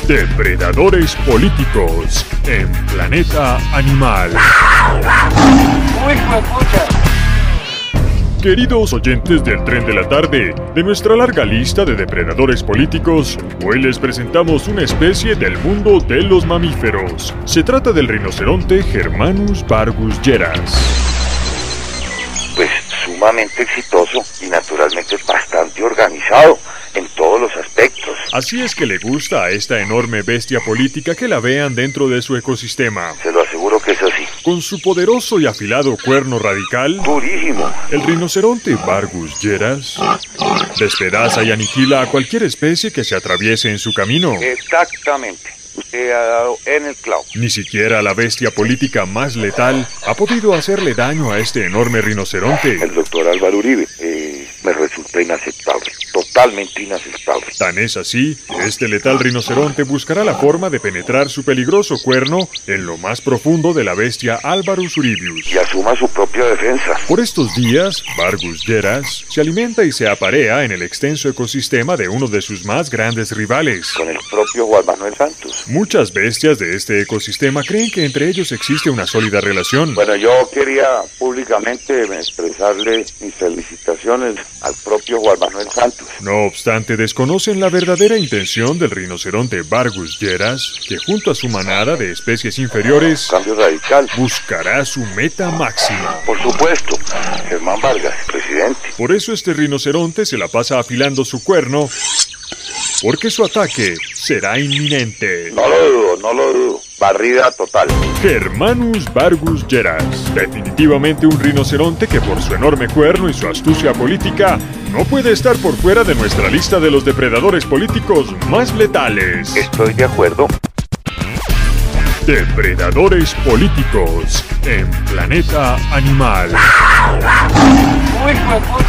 Depredadores políticos en Planeta Animal. Queridos oyentes del Tren de la Tarde, de nuestra larga lista de depredadores políticos, hoy les presentamos una especie del mundo de los mamíferos. Se trata del rinoceronte Hermanus Vargus Lleras. Pues sumamente exitoso y naturalmente bastante organizado en todos los aspectos. Así es que le gusta a esta enorme bestia política que la vean dentro de su ecosistema. Se lo aseguro que es así. Con su poderoso y afilado cuerno radical, Durísimo. el rinoceronte Vargus Lleras despedaza y aniquila a cualquier especie que se atraviese en su camino. Exactamente. Usted ha dado en el clavo. Ni siquiera la bestia política más letal ha podido hacerle daño a este enorme rinoceronte. El doctor Álvaro Uribe me resulta inaceptable. Totalmente inaceptable. Tan es así que este letal rinoceronte buscará la forma de penetrar su peligroso cuerno en lo más profundo de la bestia Álvarus uribius. Y asuma su propia defensa. Por estos días, Vargus Lleras se alimenta y se aparea en el extenso ecosistema de uno de sus más grandes rivales. Con el propio Juan Manuel Santos. Muchas bestias de este ecosistema creen que entre ellos existe una sólida relación. Bueno, yo quería públicamente expresarle mis felicitaciones al propio Juan Manuel Santos. No obstante, desconocen la verdadera intención del rinoceronte Vargus Lleras, que junto a su manada de especies inferiores, Cambio radical. buscará su meta máxima. Por supuesto, Germán Vargas, presidente. Por eso este rinoceronte se la pasa afilando su cuerno, porque su ataque será inminente. No lo dudo, no lo dudo. Barrida total. Hermanus Vargus Lleras, definitivamente un rinoceronte que por su enorme cuerno y su astucia política no puede estar por fuera de nuestra lista de los depredadores políticos más letales. Estoy de acuerdo. Depredadores políticos en Planeta Animal. Uy,